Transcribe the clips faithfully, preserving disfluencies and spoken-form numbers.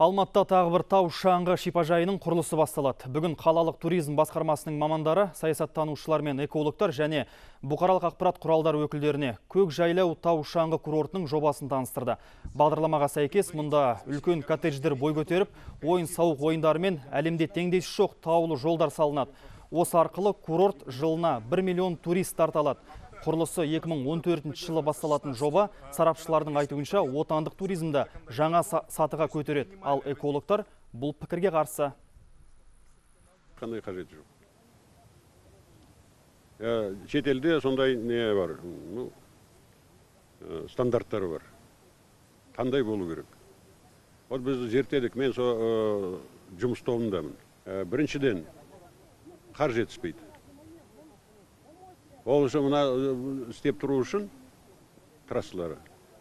Алматыда тағы бір тау шаңғы шипажайының құрылысы басталады. Бүгін қалалық туризм басқармасының мамандары, саясаттанушылар мен экологтар және бұқаралық ақпарат құралдары өкілдеріне көк жайлау тау шаңғы курортының жобасын таныстырды. Бағдарламаға сәйкес мұнда үлкен коттедждер бой көтеріп, ойын-сауық ойындары мен әлемде теңдесі жоқ таулы жолдар салынады. Осы арқылы курорт жылына бір миллион турист тарта алады. Құрылысы екі мың он төртінші жылы басталатын жоба сарапшылардың айтуынша отандық туризмді жаңа сатыға көтереді. Ал экологтар бұл пікірге қарсы. Қандай қажеті жоқ. Шетелде сондай не бар, стандарттары бар. Қандай болу керек. Вот біз зерттедік, мен со жұмыс тобындамын. Біріншіден қар жетіспейді. Ол үшін мұна істеп тұру үшін трассалары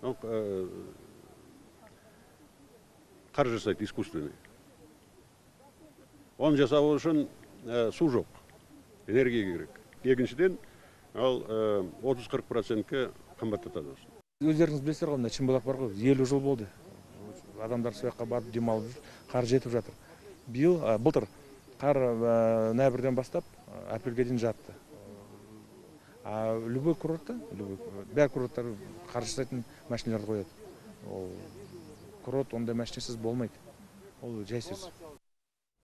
қар жасайды искусственный. Оны жасау үшін су жоқ, энергия керек. Екіншіден ал отыз қырық процентке қымбаттатады. Өздеріңіз білесіздер ғой, мына Чымбұлақ бар ғой, елу жыл болды. Адамдар сол жаққа барып демалып жүр, қар жетіп жатыр. Биыл, былтыр қар ноябрьден бастап апрельге дейін жатты. А любой курортта, бәр курорттар қар жасайтын машиналарды қояды. Ол курорт ондай машинасыз болмайды. Ол жай сөз.